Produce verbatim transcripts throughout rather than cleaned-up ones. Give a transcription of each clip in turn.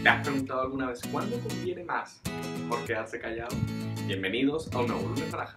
¿Te has preguntado alguna vez cuándo conviene más mejor quedarse callado? Bienvenidos a un nuevo lunes naranja.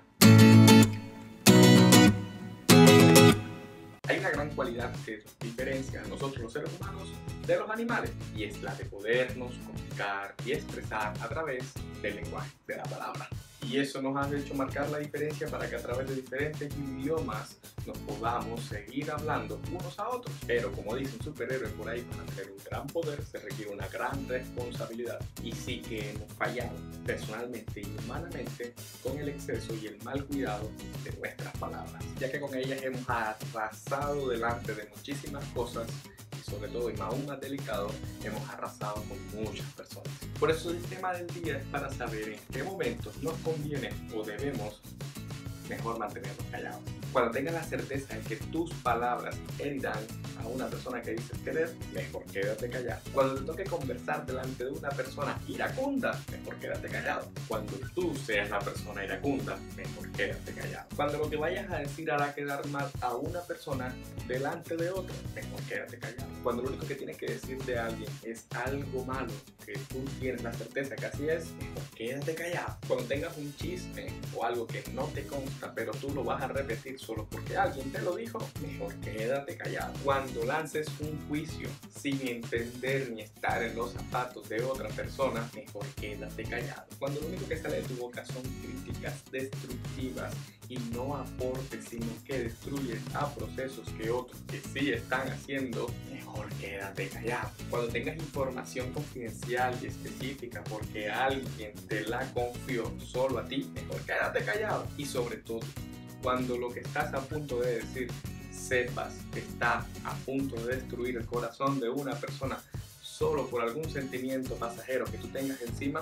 Hay una gran cualidad que nos diferencia a nosotros los seres humanos de los animales, y es la de podernos comunicar y expresar a través del lenguaje, de la palabra. Y eso nos ha hecho marcar la diferencia para que a través de diferentes idiomas nos podamos seguir hablando unos a otros. Pero como dice un superhéroe por ahí, para tener un gran poder se requiere una gran responsabilidad. Y sí que hemos fallado personalmente y humanamente con el exceso y el mal cuidado de nuestras palabras, ya que con ellas hemos arrasado delante de muchísimas cosas. Sobre todo, y aún más delicado, hemos arrasado con muchas personas. Por eso el tema del día es para saber en qué momentos nos conviene o debemos mejor mantenernos callados. Cuando tengas la certeza de que tus palabras herirán a una persona que dices querer, mejor quédate callado. Cuando te toque conversar delante de una persona iracunda, mejor quédate callado. Cuando tú seas la persona iracunda, mejor quédate callado. Cuando lo que vayas a decir hará quedar mal a una persona delante de otra, mejor quédate callado. Cuando lo único que tienes que decir de alguien es algo malo, que tú tienes la certeza que así es, mejor quédate callado. Cuando tengas un chisme o algo que no te consta, pero tú lo vas a repetir solo porque alguien te lo dijo, mejor quédate callado. Cuando lances un juicio sin entender ni estar en los zapatos de otra persona, mejor quédate callado. Cuando lo único que sale de tu boca son críticas destructivas y no aportes, sino que destruyes a procesos que otros que sí están haciendo, mejor quédate callado. Cuando tengas información confidencial y específica porque alguien te la confió solo a ti, mejor quédate callado. Y sobre todo, cuando lo que estás a punto de decir sepas que está a punto de destruir el corazón de una persona solo por algún sentimiento pasajero que tú tengas encima,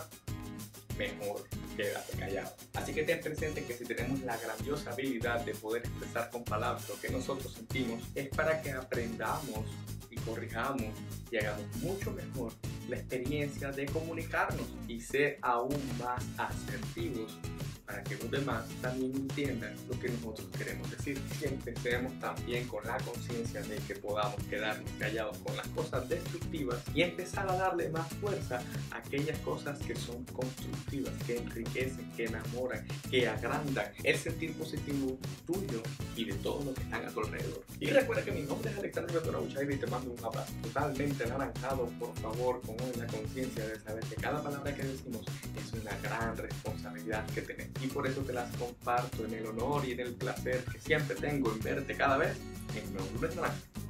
mejor quédate callado. Así que ten presente que si tenemos la grandiosa habilidad de poder expresar con palabras lo que nosotros sentimos, es para que aprendamos y corrijamos y hagamos mucho mejor la experiencia de comunicarnos y ser aún más asertivos para que los demás también entiendan lo que nosotros queremos decir. Y empecemos también con la conciencia de que podamos quedarnos callados con las cosas destructivas y empezar a darle más fuerza a aquellas cosas que son constructivas, que enriquecen, que enamoran, que agrandan el sentir positivo tuyo y de todos los que están a tu alrededor. Y recuerda que mi nombre es Alexander Uchaide y te mando un abrazo totalmente anaranjado. Por favor, con hoy la conciencia de saber que cada palabra que decimos es una gran responsabilidad que tenemos. Y por eso te las comparto en el honor y en el placer que siempre tengo en verte cada vez en Nuevo Lunes Naranja.